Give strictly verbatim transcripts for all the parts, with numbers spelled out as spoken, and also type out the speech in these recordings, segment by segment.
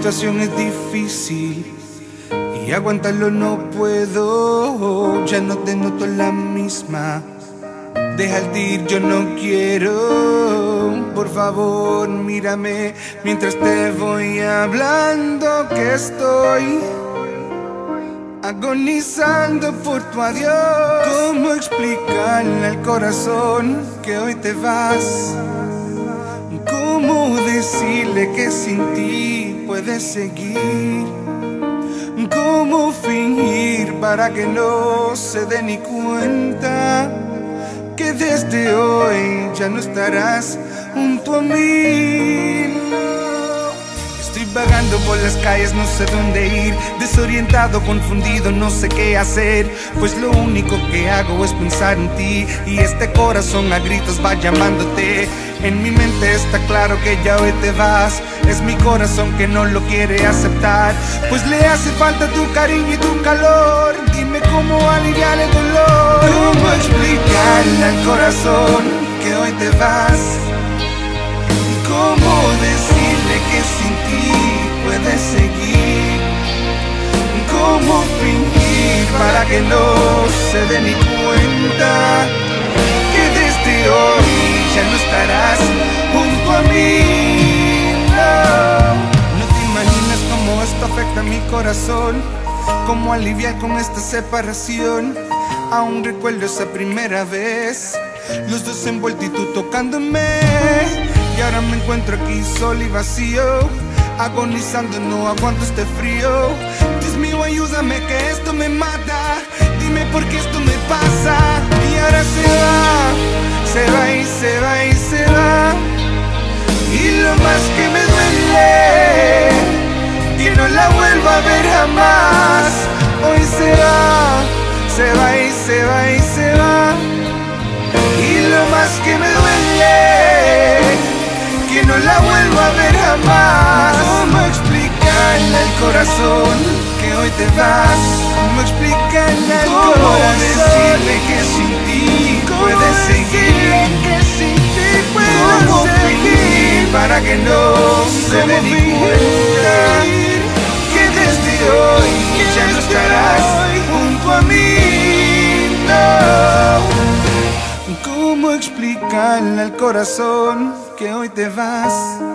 situación es difícil y aguantarlo no puedo. Ya no te noto la misma. Deja el ir, yo no quiero. Por favor, mírame mientras te voy hablando que estoy agonizando por tu adiós. ¿Cómo explicarle al corazón que hoy te vas? ¿Cómo decirle que sin ti puedes seguir? ¿Cómo fingir para que no se dé ni cuenta que desde hoy ya no estarás junto a mí? Estoy vagando por las calles, no sé dónde ir, desorientado, confundido, no sé qué hacer, pues lo único que hago es pensar en ti, y este corazón a gritos va llamándote. En mi mente está claro que ya hoy te vas, es mi corazón que no lo quiere aceptar, pues le hace falta tu cariño y tu calor. Dime cómo aliviar el dolor, cómo explicarle al corazón que hoy te vas, cómo decirle que sin ti puedes seguir, cómo fingir para que no se dé ni cuenta que desde hoy ya no estarás junto a mí. No, no te imaginas cómo esto afecta a mi corazón, cómo aliviar con esta separación. Aún recuerdo esa primera vez, los dos envueltos y tú tocándome, y ahora me encuentro aquí solo y vacío, agonizando, no aguanto este frío. Dios mío, ayúdame que esto me mata, dime por qué esto me pasa. Y ahora se va, se va y se va y se va, y lo más que me duele, que no la vuelva a ver jamás. Hoy se va, se va y se va y se va, y lo más que me duele, que no la vuelva a ver jamás. ¿Cómo explicarle al corazón que hoy te vas? ¿Cómo explicarle al corazón? ¿Cómo decirle que sin ti puedes seguir? Que sin ti puedes ¿Cómo seguir? Para que no se dé ni cuenta que desde hoy ya no estarás junto a mí. No. ¿Cómo explicarle al corazón que hoy te vas?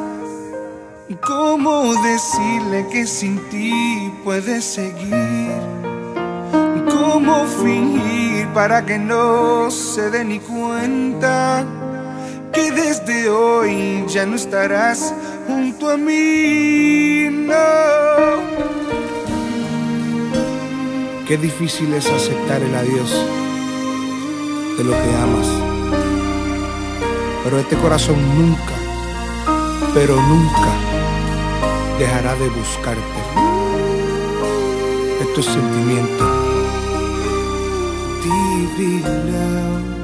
¿Cómo decirle que sin ti puedes seguir? ¿Cómo fingir para que no se dé ni cuenta que desde hoy ya no estarás junto a mí? No. Qué difícil es aceptar el adiós de lo que amas, pero este corazón nunca, pero nunca dejará de buscarte. Esto es sentimiento. Divino.